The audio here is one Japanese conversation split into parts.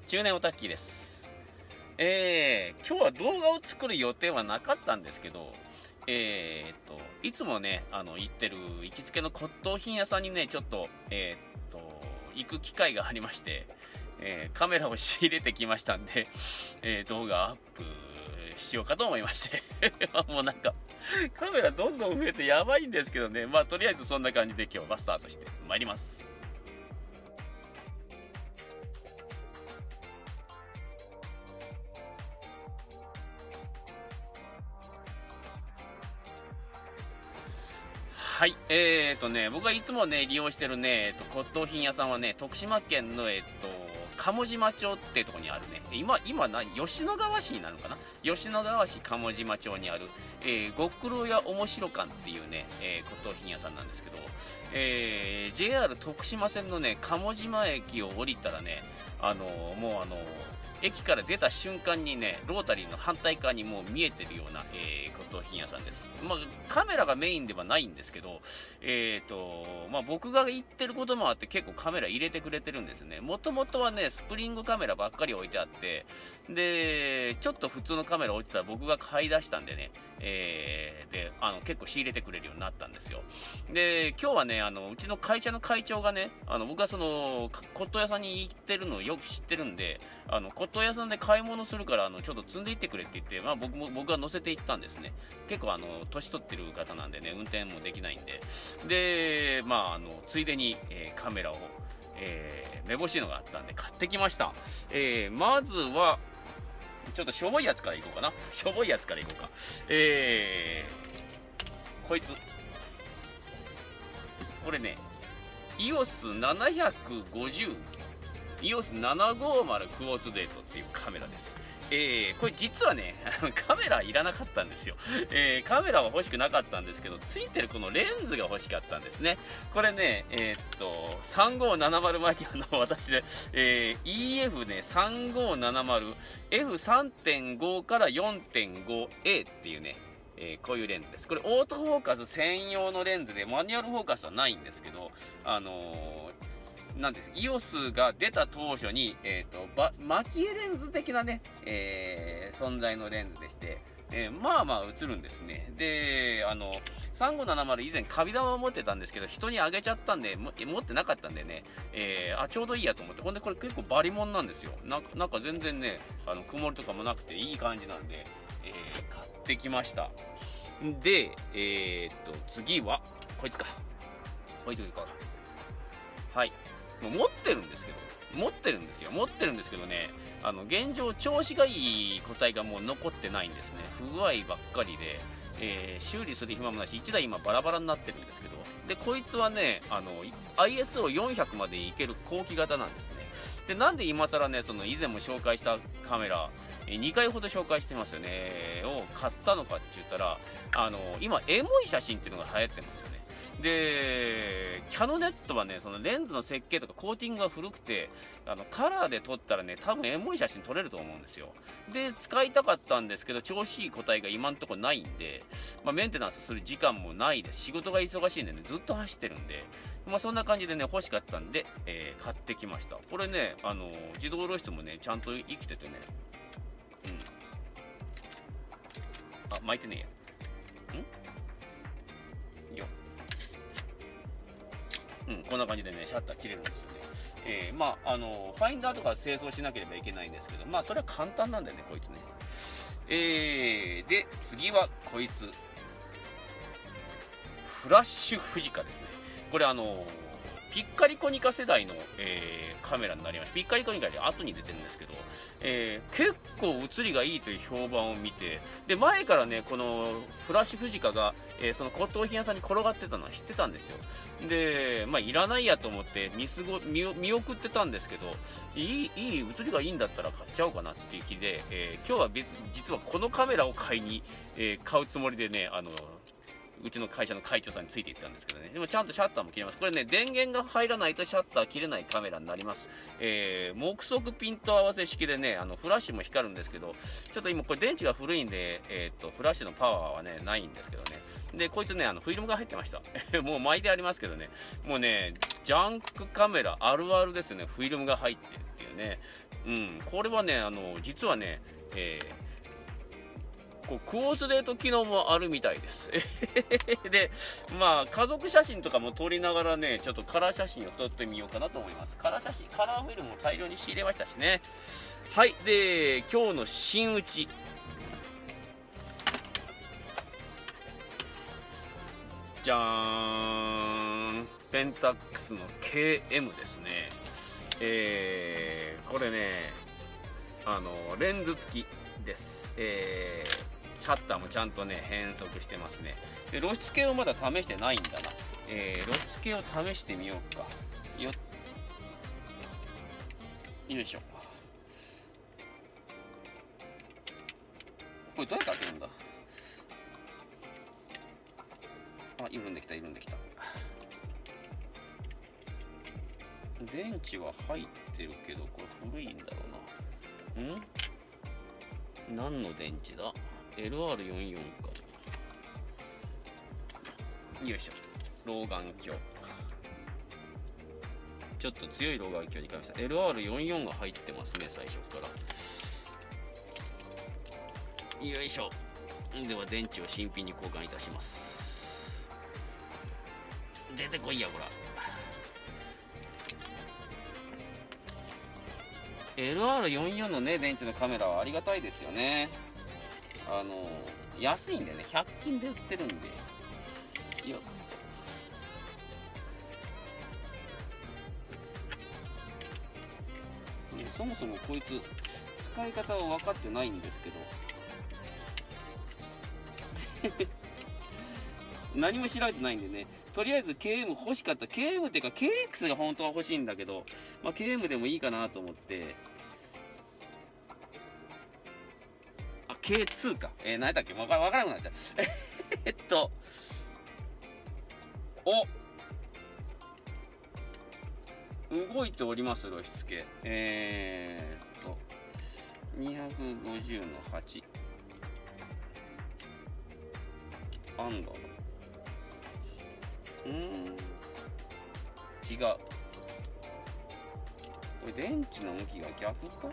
中年オタッキーです。今日は動画を作る予定はなかったんですけど、いつもね、行ってる行きつけの骨董品屋さんにね、ちょっと、行く機会がありまして、カメラを仕入れてきましたんで、動画アップしようかと思いましてもうなんかカメラどんどん増えてやばいんですけどね、まあとりあえずそんな感じで今日はスタートしてまいります。はい、僕がいつもね、利用してるね、骨董品屋さんはね、徳島県の、鴨島町っていうところにあるね、今吉野川市になるのかな、吉野川市鴨島町にある、ご苦労屋面白館っていうね、骨董品屋さんなんですけど、JR 徳島線のね、鴨島駅を降りたらね、もう駅から出た瞬間にね、ロータリーの反対側にもう見えてるような、骨董品屋さんです。まあ、カメラがメインではないんですけど、まあ、僕が行ってることもあって結構カメラ入れてくれてるんですね。もともとはね、スプリングカメラばっかり置いてあって、で、ちょっと普通のカメラ置いてたら僕が買い出したんでね、で、結構仕入れてくれるようになったんですよ。で、今日はね、うちの会社の会長がね、僕がその、骨董屋さんに行ってるのをよく知ってるんで、骨董屋さんで買い物するから、ちょっと積んでいってくれって言って、まあ僕が乗せていったんですね。結構年取ってる方なんでね、運転もできないんで。で、まあついでに、カメラを、めぼしいのがあったんで買ってきました。まずは、ちょっとしょぼいやつからいこうかな。しょぼいやつからいこうか。こいつ。これね、EOS750、EOS750 クォーツデートっていうカメラです。これ実はね、カメラいらなかったんですよ。カメラは欲しくなかったんですけど、ついてるこのレンズが欲しかったんですね。これね、3570マキの私で、EF ね、3570、F3.5 から 4.5A っていうね、こういうレンズです。これオートフォーカス専用のレンズで、マニュアルフォーカスはないんですけど、なんです EOS が出た当初に、マキエレンズ的なね、存在のレンズでして、まあまあ映るんですね。で、3570以前カビ玉を持ってたんですけど、人にあげちゃったんで、持ってなかったんでね、ちょうどいいやと思って、ほんでこれ結構バリモンなんですよ。なんか全然ね、曇りとかもなくていい感じなんで、買ってきました。で、次は、こいつか。こいついこうか。はい。もう持ってるんですけどね、現状調子がいい個体がもう残ってないんですね。不具合ばっかりで、修理する暇もないし、1台今バラバラになってるんですけど、で、こいつはね、ISO400 までいける後期型なんですね。で、なんで今更ね、その以前も紹介したカメラ、2回ほど紹介してますよね、を買ったのかって言ったら、今、エモい写真っていうのが流行ってますよね。で、キャノネットはね、そのレンズの設計とかコーティングが古くて、カラーで撮ったらね、多分エモい写真撮れると思うんですよ。で、使いたかったんですけど、調子いい個体が今んとこないんで、まあ、メンテナンスする時間もないです。仕事が忙しいんでね、ずっと走ってるんで、まあ、そんな感じでね、欲しかったんで、買ってきました。これね、自動露出もね、ちゃんと生きててね、あ、巻いてねえや。よ。こんな感じでね、シャッター切れるんですよね。まあ、ファインダーとか清掃しなければいけないんですけど、まあ、それは簡単なんだよね、こいつね。で、次はこいつ。フラッシュフジカですね。これピッカリコニカ世代の、カメラになりました。ピッカリコニカで後に出てるんですけど、結構写りがいいという評判を見て、で、前からね、このフラッシュフジカが、その骨董品屋さんに転がってたのは知ってたんですよ。で、まあ、いらないやと思って見送ってたんですけど、写りがいいんだったら買っちゃおうかなっていう気で、今日は実はこのカメラを買うつもりでね、うちの会社の会長さんについていったんですけどね。でもちゃんとシャッターも切れます。これね、電源が入らないとシャッター切れないカメラになります。目測ピント合わせ式でね、フラッシュも光るんですけど、ちょっと今これ電池が古いんで、フラッシュのパワーはね、ないんですけどね。で、こいつね、フィルムが入ってました。もう巻いてありますけどね。もうね、ジャンクカメラあるあるですよね。フィルムが入ってるっていうね。 これはね、実はね、こうクォーツデート機能もあるみたいですで、まあ家族写真とかも撮りながらね、ちょっとカラー写真を撮ってみようかなと思います。カラー写真、カラーフィルムも大量に仕入れましたしね。はい。で、今日の真打ち、じゃーん、ペンタックスの KM ですね。これね、レンズ付きです。シャッターもちゃんとね変速してますね。で露出系をまだ試してないんだな。露出系を試してみようか。よいしょ。これどうやって開けるんだ。あ、緩んできた緩んできた。電池は入ってるけどこれ古いんだろうな。何の電池だ。 LR44 か。よいしょ。老眼鏡、ちょっと強い老眼鏡に変えました。 LR44 が入ってますね、最初から。よいしょ。では電池を新品に交換いたします。出てこいや、ほら。LR44 のね電池のカメラはありがたいですよね。安いんでね、100均で売ってるんで。よっ、そもそもこいつ使い方は分かってないんですけど何も調べてないんでね、とりあえず KM 欲しかった。 KM っていうか KX が本当は欲しいんだけど、まあ、KM でもいいかなと思って。あ、K2 か。何だっけ、わからなくなっちゃう動いております、露出系。250の8。アンダー。違う。これ電池の向きが逆か。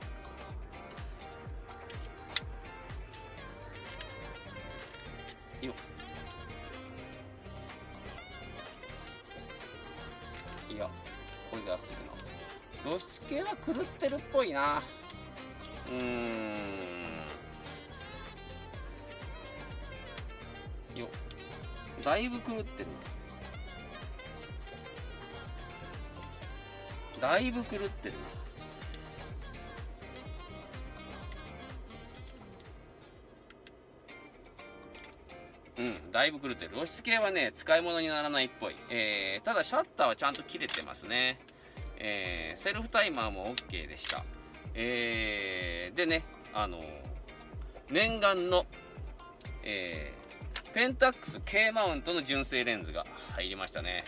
よっ。いや、これで合ってるな。露出系は狂ってるっぽいな。よっ。だいぶ狂ってる。だいぶ狂ってるな。だいぶ狂ってる。露出系はね使い物にならないっぽい。ただシャッターはちゃんと切れてますね。セルフタイマーも OK でした。でね、念願の、ペンタックス K マウントの純正レンズが入りましたね。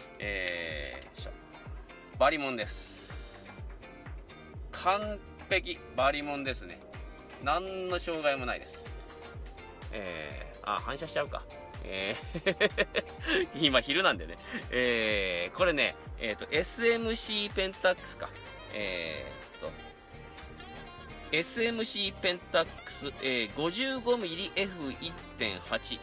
バリモンです。完璧バリモンですね。何の障害もないです。反射しちゃうか。今昼なんでね。これね、SMC ペンタックスか。SMC ペンタックス、55mmF1.8。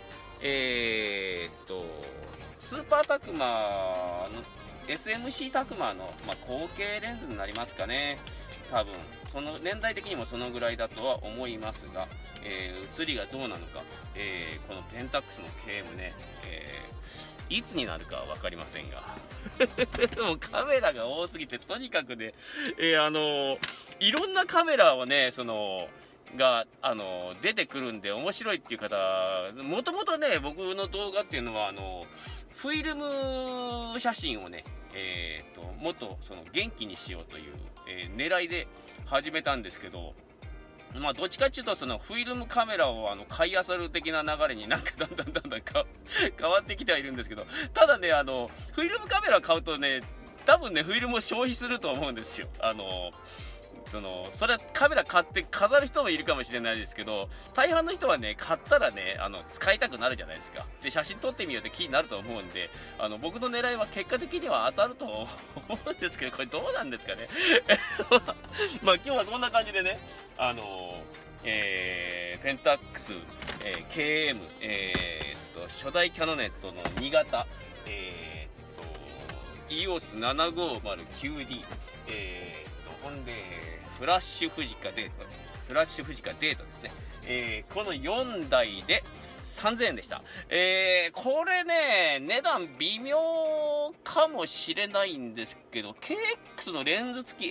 スーパータクマのSMC タクマの、後継レンズになりますかね。多分その年代的にもそのぐらいだとは思いますが、写りがどうなのか、このペンタックスの KM ね、いつになるかは分かりませんがもうカメラが多すぎてとにかくね、いろんなカメラをねが出てくるんで面白いっていう方、もともとね僕の動画っていうのはフィルム写真をねもっと元気にしようという、狙いで始めたんですけど、どっちかっていうとフィルムカメラを買い漁る的な流れになんかだんだん変わってきてはいるんですけど、ただねフィルムカメラ買うとね多分ねフィルムを消費すると思うんですよ。 それはカメラ買って飾る人もいるかもしれないですけど、大半の人はね、買ったらね、使いたくなるじゃないですか。で、写真撮ってみようって気になると思うんで、僕の狙いは結果的には当たると思うんですけど、これどうなんですかね。まあ今日はそんな感じでね、ペンタックス、KM、初代キャノネットの2型、EOS750QD、ほんで、フラッシュフジカデートですね。この4台で3000円でした。これね、値段微妙かもしれないんですけど、KX のレンズ付き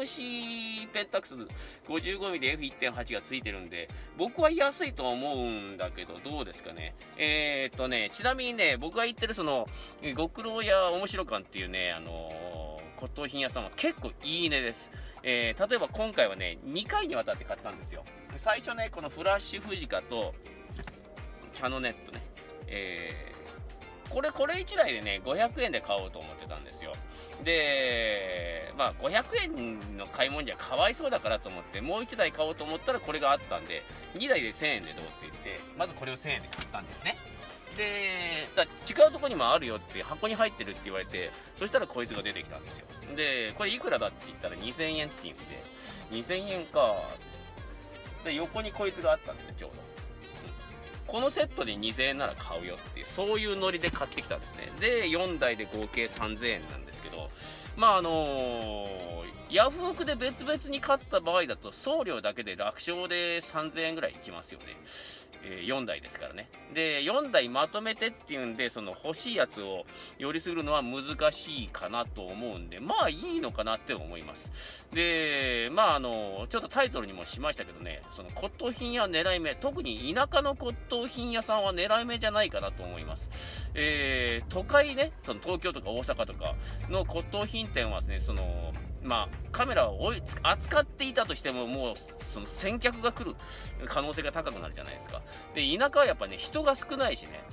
SMC ペンタックス 55mm F1.8 が付いてるんで、僕は安いと思うんだけど、どうですかね。ちなみにね、僕が言ってる極老や面白館っていうね、骨董品屋さんは結構いい値です。例えば今回はね、2回にわたって買ったんですよ。最初ね、このフラッシュフジカとキャノネットね、これ1台でね、500円で買おうと思ってたんですよ。で、まあ500円の買い物じゃかわいそうだからと思って、もう1台買おうと思ったらこれがあったんで、2台で1000円でどうって言って、まずこれを1000円で買ったんですね。で、違うとこにもあるよって箱に入ってるって言われて、そしたらこいつが出てきたんですよ。で、これいくらだって言ったら2000円って言うんで、2000円か。で、横にこいつがあったんですよ、ちょうど。このセットで2000円なら買うよっていう、そういうノリで買ってきたんですね。で、4台で合計3000円なんですけど、まあヤフオクで別々に買った場合だと送料だけで楽勝で3000円ぐらいいきますよね。4台ですからね。で、4台まとめてっていうんで、欲しいやつをよりするのは難しいかなと思うんで、まあいいのかなって思います。で、まあちょっとタイトルにもしましたけどね、骨董品や狙い目、特に田舎の骨董品屋さんは狙い目じゃないかなと思います。都会ね、東京とか大阪とかの骨董品店はですね、まあ、カメラを扱っていたとしても、もう先客が来る可能性が高くなるじゃないですか。で、田舎はやっぱね、人が少ないしね、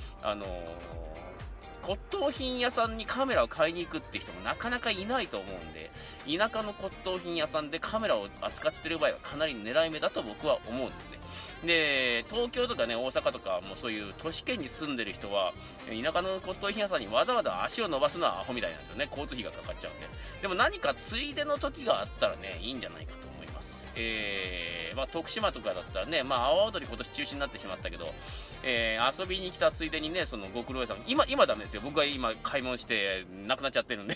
骨董品屋さんにカメラを買いに行くって人もなかなかいないと思うんで、田舎の骨董品屋さんでカメラを扱ってる場合はかなり狙い目だと僕は思うんですね。で、東京とかね、大阪とかもうそういう都市圏に住んでる人は、田舎の骨董品屋さんにわざわざ足を伸ばすのはアホみたいなんですよね。交通費がかかっちゃうんで。でも何かついでの時があったらね、いいんじゃないかと思います。まあ、徳島とかだったらね、まあ、阿波踊り今年中止になってしまったけど、遊びに来たついでにね、極老屋さん、今ダメですよ。僕が今買い物してなくなっちゃってるんで、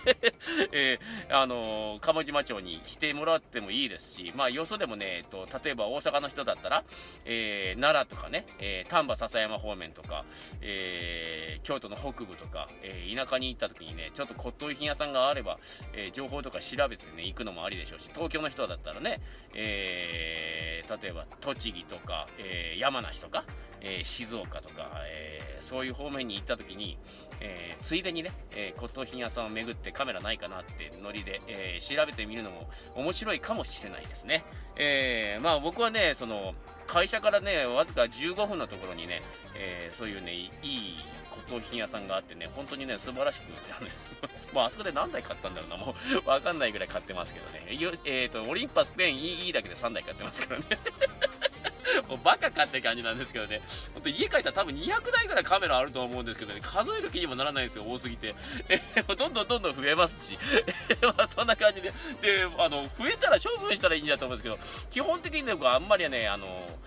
鴨島町に来てもらってもいいですし、まあ、よそでもね、例えば大阪の人だったら、奈良とかね、丹波篠山方面とか、京都の北部とか、田舎に行った時にね、ちょっと骨董品屋さんがあれば、情報とか調べてね、行くのもありでしょうし、東京の人だったらね、例えば栃木とか、山梨とか、静岡とか、そういう方面に行った時に、ついでにね、骨董品屋さんを巡ってカメラないかなってノリで、調べてみるのも面白いかもしれないですね。まあ僕はね、会社からね、わずか15分のところにね、そういうね、いい骨董品屋さんがあってね、本当にね、素晴らしく、もうあそこで何台買ったんだろうな、もうわかんないぐらい買ってますけどね。オリンパスペン EE だけで3台買ってますからね。もうバカかって感じなんですけどね、本当家帰ったら多分200台ぐらいカメラあると思うんですけどね、数える気にもならないんですよ、多すぎて。どんどん増えますし、まあそんな感じで、で、増えたら処分したらいいんだと思うんですけど、基本的にね、僕はあんまりね、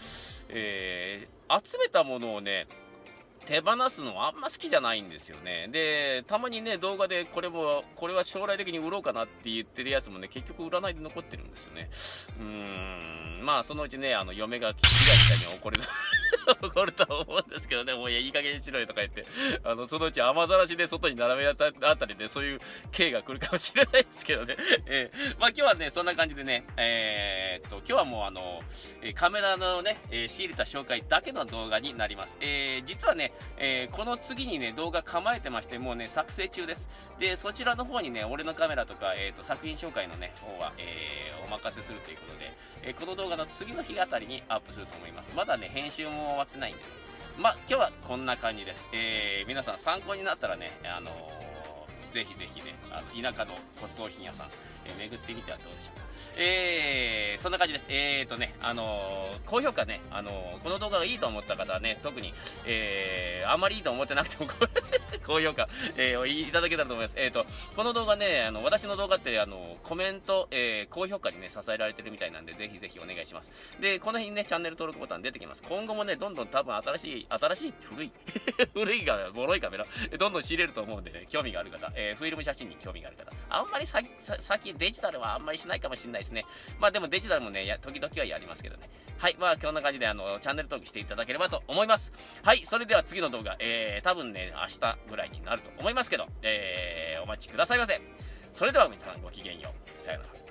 集めたものをね、手放すのはあんま好きじゃないんですよね。で、たまにね、動画でこれは将来的に売ろうかなって言ってるやつもね、結局売らないで残ってるんですよね。まあ、そのうちね、嫁が被害者に怒るとは思うんですけどね、もういい加減にしろよとか言って、そのうち雨ざらしで外に並べたあたりでそういう刑が来るかもしれないですけどね。まあ今日はね、そんな感じでね、今日はもうカメラのね、仕入れた紹介だけの動画になります。実はね、この次にね、動画構えてまして、もうね、作成中です。で、そちらの方にね、俺のカメラとか、作品紹介のね、方は、お任せするということで、この動画の次の日あたりにアップすると思います。まだね、編集も終わってないんで、まあ、今日はこんな感じです。皆さん参考になったらね、 ぜひぜひね、田舎の骨董品屋さん、巡ってみてはどうでしょうか。そんな感じです。高評価ね、この動画がいいと思った方はね、特に、あんまりいいと思ってなくても高評価、いただけたらと思います。この動画ね、私の動画って、コメント、高評価にね、支えられてるみたいなんで、ぜひぜひお願いします。で、この辺にね、チャンネル登録ボタン出てきます。今後もね、どんどん多分新しい、古い古いが、ボロいカメラ、どんどん仕入れると思うんでね、興味がある方、フィルム写真に興味がある方、あんまり先デジタルはあんまりしないかもしれないですね。まあでもデジタルもね、時々はやりますけどね。はい、まあこんな感じでチャンネル登録していただければと思います。はい、それでは次の動画、多分ね、明日ぐらいになると思いますけど、お待ちくださいませ。それでは皆さんごきげんよう。さようなら。